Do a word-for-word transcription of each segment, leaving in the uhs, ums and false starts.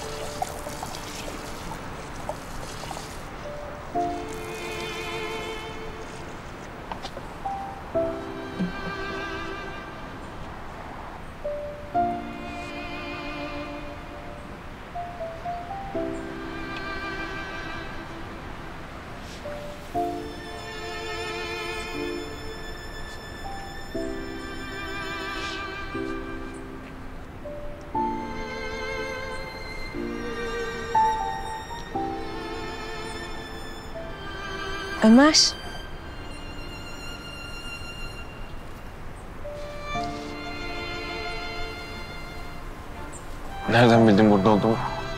Ömer. Nereden bildin burada olduğumu?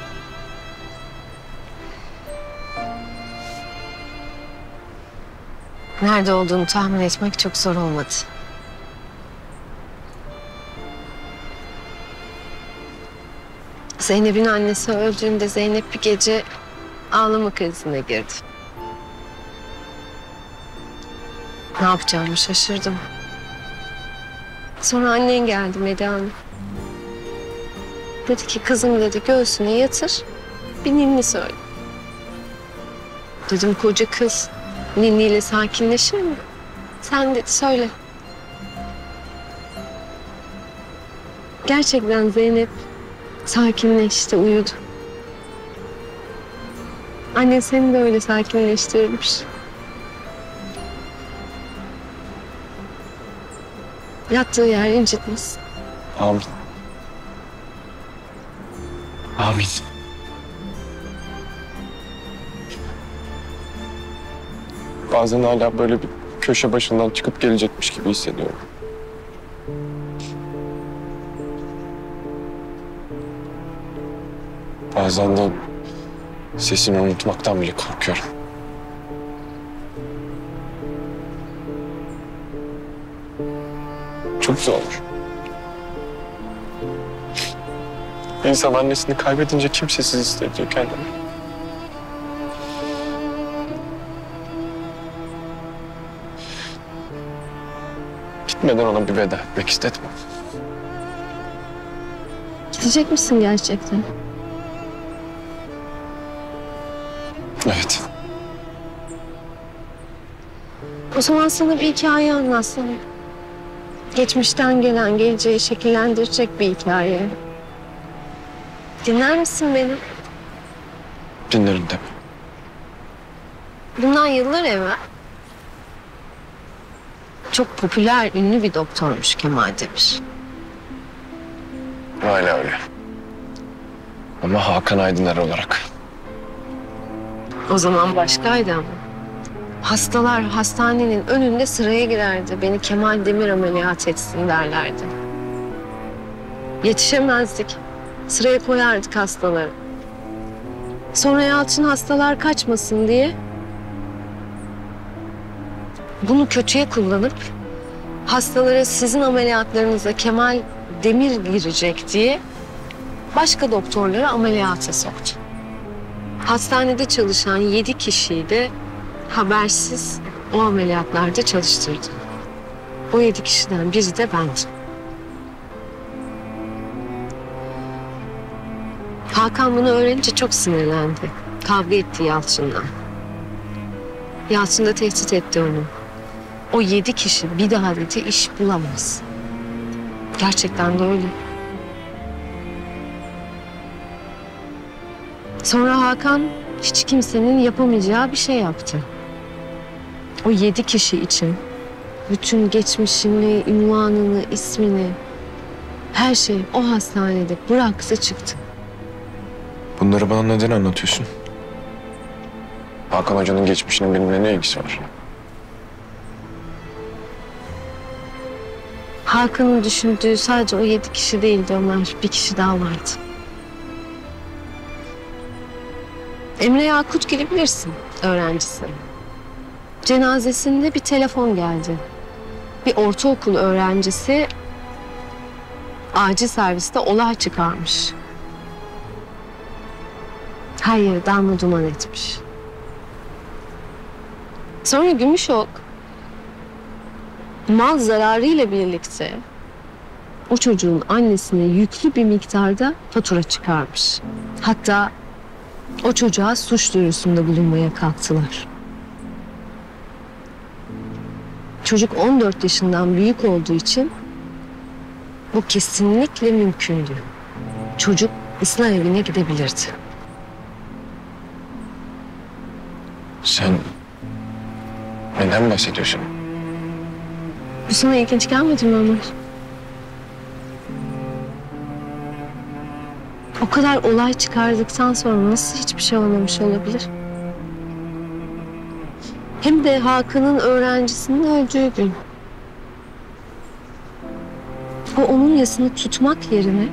Nerede olduğunu tahmin etmek çok zor olmadı. Zeynep'in annesi öldüğünde Zeynep bir gece ağlama krizine girdi. Ne yapacağımı şaşırdım. Sonra annen geldi Medya Hanım. Dedi ki kızım dedi göğsüne yatır, bir ninni söyle. Dedim koca kız ninniyle sakinleşir mi? Sen dedi söyle. Gerçekten Zeynep sakinleşti, uyudu. Annen seni de öyle sakinleştirmiş. Yattığı yer incitmesin. Amin. Amin. Bazen hala böyle bir köşe başından çıkıp gelecekmiş gibi hissediyorum. Bazen de sesini unutmaktan bile korkuyorum. Çok zor. İnsan annesini kaybedince kimsesiz hissediyor kendini. Gitmeden ona bir veda etmek istedim. Gidecek misin gerçekten? Evet. O zaman sana bir hikaye anlatsam. Geçmişten gelen, geleceği şekillendirecek bir hikaye. Dinler misin beni? Dinlerim tabii. Bundan yıllar evvel çok popüler, ünlü bir doktormuş Kemal Demir. Hala öyle. Ama Hakan Aydıner olarak. O zaman başkaydı ama. Hastalar hastanenin önünde sıraya girerdi. Beni Kemal Demir ameliyat etsin derlerdi. Yetişemezdik. Sıraya koyardık hastaları. Sonra Yalçın hastalar kaçmasın diye bunu kötüye kullanıp hastalara sizin ameliyatlarınıza Kemal Demir girecek diye başka doktorları ameliyata soktu. Hastanede çalışan yedi kişiyi de habersiz o ameliyatlarda çalıştırdı. O yedi kişiden biri de bendim. Hakan bunu öğrenince çok sinirlendi. Kavga etti Yalçın'la. Yalçın da tehdit etti onu. O yedi kişi bir daha dedi iş bulamaz. Gerçekten de öyle. Sonra Hakan hiç kimsenin yapamayacağı bir şey yaptı. O yedi kişi için bütün geçmişini, ünvanını, ismini, her şeyi o hastanede bıraktı çıktı. Bunları bana neden anlatıyorsun? Hakan Hoca'nın geçmişinin benimle ne ilgisi var? Hakan'ın düşündüğü sadece o yedi kişi değildi Ömer. Bir kişi daha vardı. Emre Yakutgil'i bilirsin, öğrencisi. Cenazesinde bir telefon geldi. Bir ortaokul öğrencisi acil serviste olay çıkarmış. Her yeri darmaduman etmiş. Sonra Gümüşok mal zararıyla birlikte o çocuğun annesine yüklü bir miktarda fatura çıkarmış. Hatta o çocuğa suç duyurusunda bulunmaya kalktılar. Çocuk on dört yaşından büyük olduğu için bu kesinlikle mümkündü. Çocuk ıslah evine gidebilirdi. Sen neden bahsediyorsun? Bu sana ilginç gelmedi mi Ömer? O kadar olay çıkardıktan sonra nasıl hiçbir şey olmamış olabilir? Hem de Hakan'ın öğrencisinin öldüğü gün. O onun yasını tutmak yerine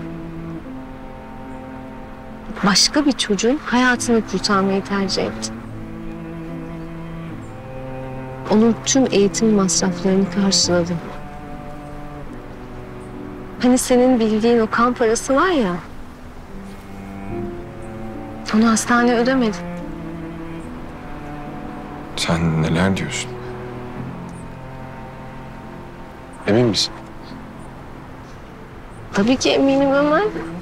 başka bir çocuğun hayatını kurtarmayı tercih etti. Onun tüm eğitim masraflarını karşıladı. Hani senin bildiğin o kan parası var ya, onu hastane ödemedi. Sen neler diyorsun? Emin misin? Tabii ki eminim Ömer.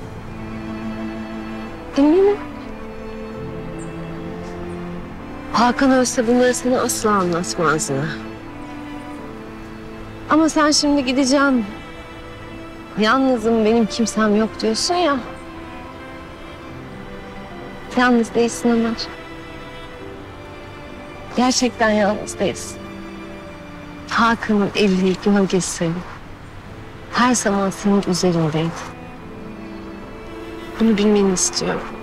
Eminim. Hakan ölse bunları sana asla anlatmazdı. Ama sen şimdi gideceğim. Yalnızım, benim kimsem yok diyorsun ya. Yalnız değilsin Ömer. Gerçekten yalnız değilsin. Hakan'ın eli, gölgesi her zaman senin üzerindeydi. Bunu bilmeni istiyorum.